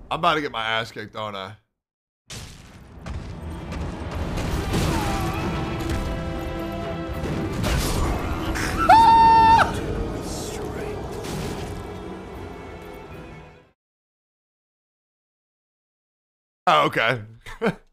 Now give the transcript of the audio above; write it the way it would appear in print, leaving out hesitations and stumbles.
I'm about to get my ass kicked, don't I? Oh, okay.